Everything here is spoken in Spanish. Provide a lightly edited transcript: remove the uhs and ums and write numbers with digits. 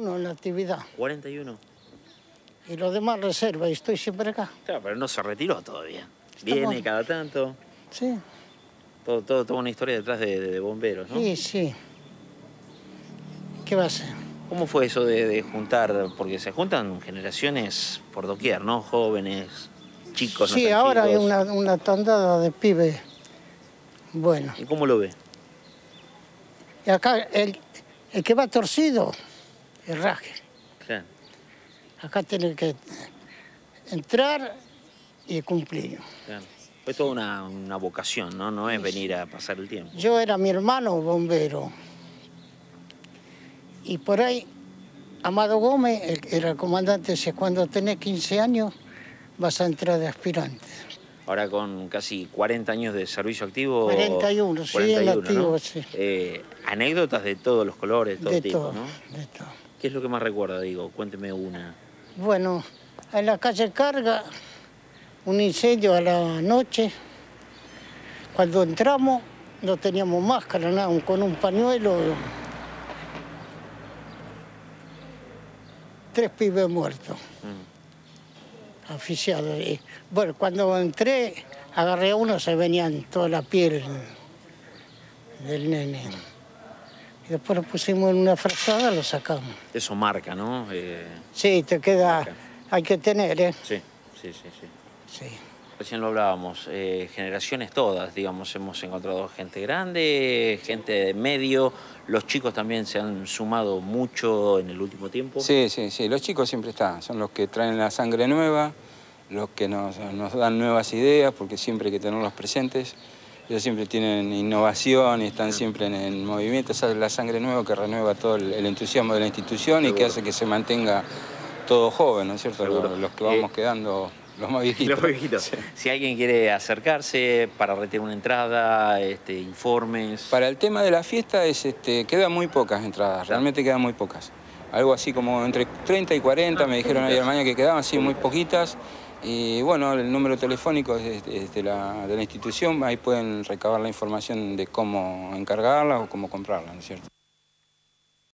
Uno en la actividad. 41. Y los demás reserva, y estoy siempre acá. Claro, pero no se retiró todavía. Estamos... Viene cada tanto. Sí. Toda una historia detrás de bomberos, ¿no? Sí, sí. ¿Qué va a ser? ¿Cómo fue eso de juntar? Porque se juntan generaciones por doquier, ¿no? Jóvenes, chicos, no Sí, tan ahora chicos. hay una tandada de pibes. Bueno. ¿Y cómo lo ve? Y acá el que va torcido, el raje. Claro. Acá tiene que entrar y cumplir. Claro. Fue toda una vocación, ¿no? No es venir a pasar el tiempo. Yo era mi hermano bombero. Y por ahí, Amado Gómez, era el comandante, decía, cuando tenés 15 años vas a entrar de aspirante. Ahora con casi 40 años de servicio activo. 41, sí, 41, en activo, ¿no? sí. Anécdotas de todos los colores, todo De tipo, todo, ¿no? de todo. ¿Qué es lo que más recuerda, digo? Cuénteme una. Bueno, en la calle Carga, un incendio a la noche. Cuando entramos no teníamos máscara, nada, con un pañuelo. 3 pibes muertos, asfixiados. Y, bueno, cuando entré, agarré a uno, se venían toda la piel del nene. Y después lo pusimos en una frazada, lo sacamos. Eso marca, ¿no? Sí, te queda, marca. hay que tener, ¿eh? Sí. Sí. Recién lo hablábamos, generaciones todas, digamos, hemos encontrado gente grande, gente de medio, los chicos también se han sumado mucho en el último tiempo. Sí, los chicos siempre están, son los que traen la sangre nueva, los que nos dan nuevas ideas, porque siempre hay que tenerlos presentes. Ellos siempre tienen innovación y están siempre en movimiento. Esa es la sangre nueva que renueva todo el entusiasmo de la institución y que hace que se mantenga todo joven, ¿no es cierto? Los que vamos quedando, los más viejitos. Los viejitos. Sí. Si alguien quiere acercarse para retirar una entrada, informes... Para el tema de la fiesta quedan muy pocas entradas, realmente quedan muy pocas. Algo así como entre 30 y 40, me dijeron ayer mañana que quedaban, sí, muy poquitas. Y bueno, el número telefónico es de la institución, ahí pueden recabar la información de cómo encargarlas o cómo comprarlas, ¿no es cierto?